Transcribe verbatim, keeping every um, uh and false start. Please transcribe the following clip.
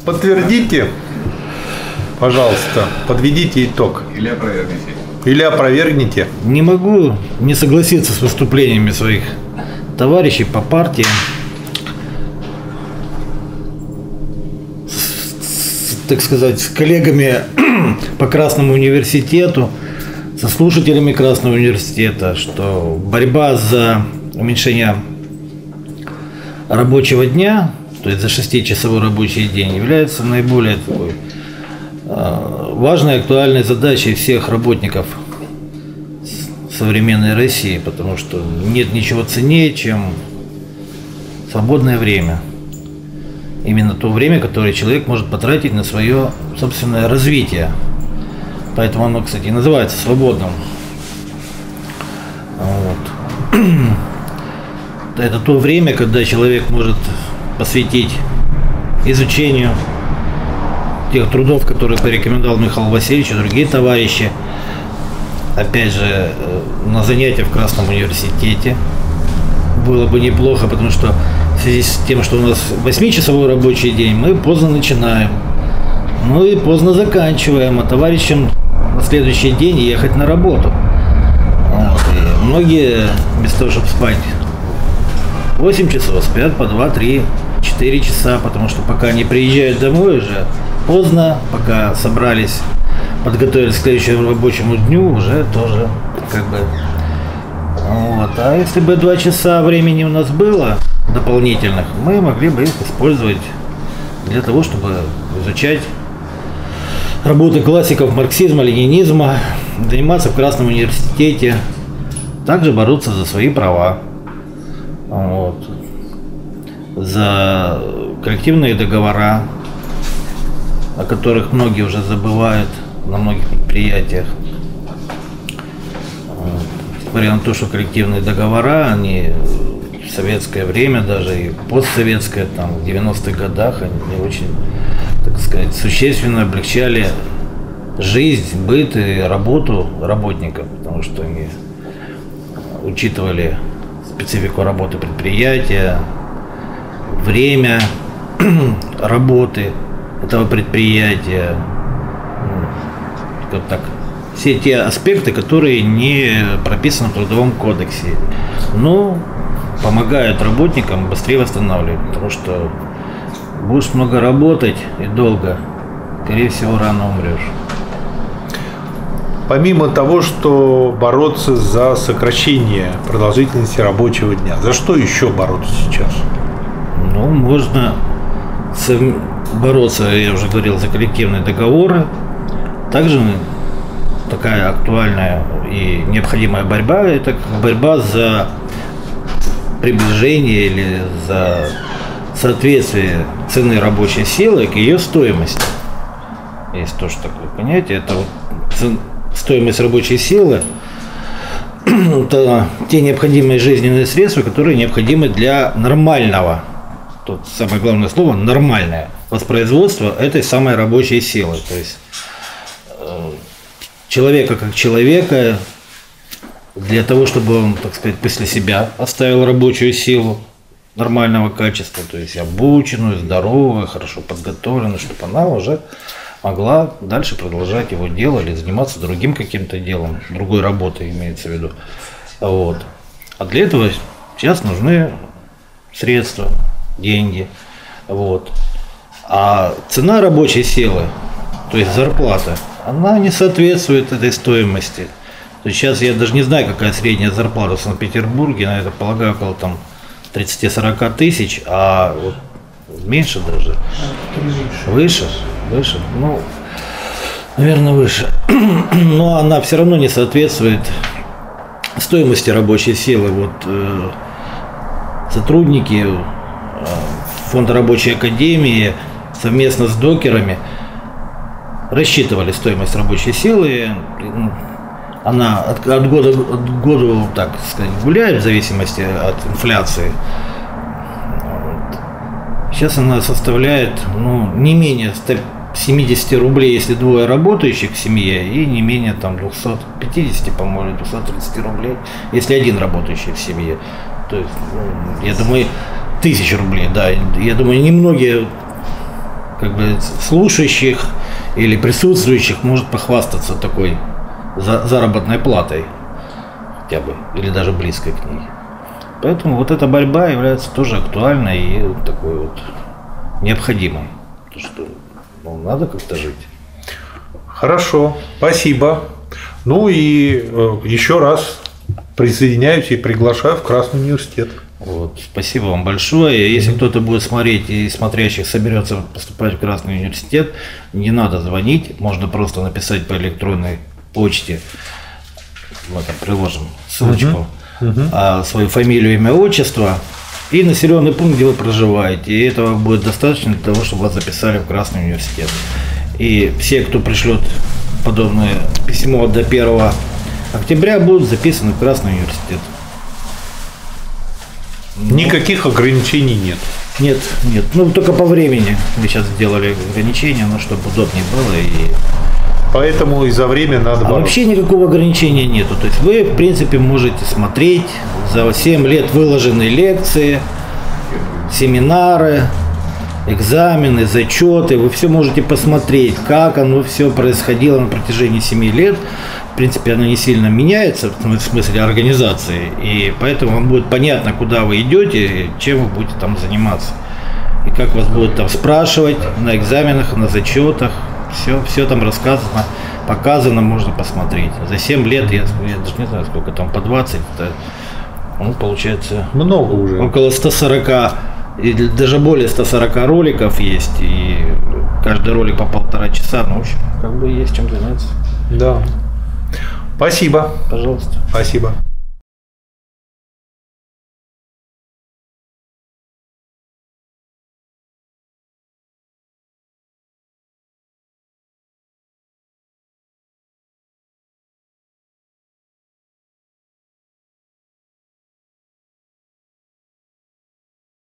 Подтвердите, пожалуйста, подведите итог. Или опровергните. Или опровергните. Не могу не согласиться с выступлениями своих товарищей по партии. С, так сказать, с коллегами по Красному университету, со слушателями Красного университета, что борьба за уменьшение рабочего дня, то есть за шестичасовой рабочий день, является наиболее такой важной и актуальной задачей всех работников современной России, потому что нет ничего ценнее, чем свободное время. Именно то время, которое человек может потратить на свое собственное развитие. Поэтому оно, кстати, и называется свободным. Вот. Это то время, когда человек может посвятить изучению тех трудов, которые порекомендовал Михаил Васильевич и другие товарищи. Опять же, на занятия в Красном университете было бы неплохо, потому что в связи с тем, что у нас восьмичасовой рабочий день, мы поздно начинаем, ну и поздно заканчиваем, а товарищам на следующий день ехать на работу. Вот. И многие вместо того, чтобы спать восемь часов, спят по два, три, четыре часа, потому что пока они приезжают домой уже поздно, пока собрались, подготовились к следующему рабочему дню, уже тоже как бы. Вот. А если бы два часа времени у нас было дополнительных, мы могли бы их использовать для того, чтобы изучать работы классиков марксизма, ленинизма, заниматься в Красном университете, также бороться за свои права, вот, за коллективные договора, о которых многие уже забывают на многих предприятиях. Несмотря на то, что коллективные договора, они в советское время, даже и постсоветское, там, в девяностых годах, они очень, так сказать, существенно облегчали жизнь, быт и работу работников, потому что они учитывали специфику работы предприятия, время работы этого предприятия, как так, все те аспекты, которые не прописаны в Трудовом кодексе, но помогают работникам быстрее восстанавливать, потому что будешь много работать и долго, скорее всего, рано умрешь. Помимо того, что бороться за сокращение продолжительности рабочего дня, за что еще бороться сейчас? Ну, можно бороться, я уже говорил, за коллективные договоры. Также такая актуальная и необходимая борьба – это борьба за приближение или за соответствие цены рабочей силы к ее стоимости. Есть тоже такое понятие. Это вот стоимость рабочей силы – это те необходимые жизненные средства, которые необходимы для нормального, тут самое главное слово, нормальное воспроизводство этой самой рабочей силы. То есть человека как человека, для того, чтобы он, так сказать, после себя оставил рабочую силу нормального качества, то есть обученную, здоровую, хорошо подготовленную, чтобы она уже могла дальше продолжать его дело или заниматься другим каким-то делом, другой работой имеется в виду. Вот. А для этого сейчас нужны средства, деньги. Вот. А цена рабочей силы, то есть зарплата, она не соответствует этой стоимости. То есть сейчас я даже не знаю, какая средняя зарплата в Санкт-Петербурге, на это полагаю около там тридцати-сорока тысяч, а вот меньше даже. Выше, выше, ну, наверное, выше. Но она все равно не соответствует стоимости рабочей силы. Вот э, сотрудники э, Фонда рабочей академии совместно с докерами рассчитывали стоимость рабочей силы. Она от, от года к году, так сказать, гуляет в зависимости от инфляции. Сейчас она составляет, ну, не менее ста семидесяти рублей, если двое работающих в семье, и не менее там двухсот пятидесяти, по-моему, двухсот тридцати рублей, если один работающий в семье. То есть, ну, я думаю, тысяча рублей, да. Я думаю, немногие как бы слушающих или присутствующих может похвастаться такой за, заработной платой хотя бы, или даже близкой к ней. Поэтому вот эта борьба является тоже актуальной и вот такой вот необходимой. Потому что ну, надо как-то жить. Хорошо, спасибо. Ну и э, еще раз присоединяюсь и приглашаю в Красный университет. Вот, спасибо вам большое. Если mm-hmm. кто-то будет смотреть и смотрящих соберется поступать в Красный университет, не надо звонить, можно просто написать по электронной почте. Вот там приложим ссылочку, mm-hmm. Mm-hmm. А, свою фамилию, имя, отчество и населенный пункт, где вы проживаете. И этого будет достаточно для того, чтобы вас записали в Красный университет. И все, кто пришлет подобное письмо до первого октября, будут записаны в Красный университет. Никаких ограничений нет. Нет, нет. Ну, только по времени мы сейчас сделали ограничения, но чтобы удобнее было. И... Поэтому и за время надо а бороться. Вообще никакого ограничения нету. То есть вы, в принципе, можете смотреть за семь лет выложенные лекции, семинары, экзамены, зачеты. Вы все можете посмотреть, как оно все происходило на протяжении семи лет. В принципе, оно не сильно меняется в смысле организации, и поэтому вам будет понятно, куда вы идете, чем вы будете там заниматься, и как вас будут там спрашивать на экзаменах, на зачетах. Все, все там рассказано, показано, можно посмотреть. За семь лет, я, я даже не знаю, сколько там, по двадцать, это, ну, получается, много уже. Около ста сорока, и даже более ста сорока роликов есть, и каждый ролик по полтора часа, ну, в общем, как бы есть чем заняться. Да. Спасибо. Пожалуйста. Спасибо.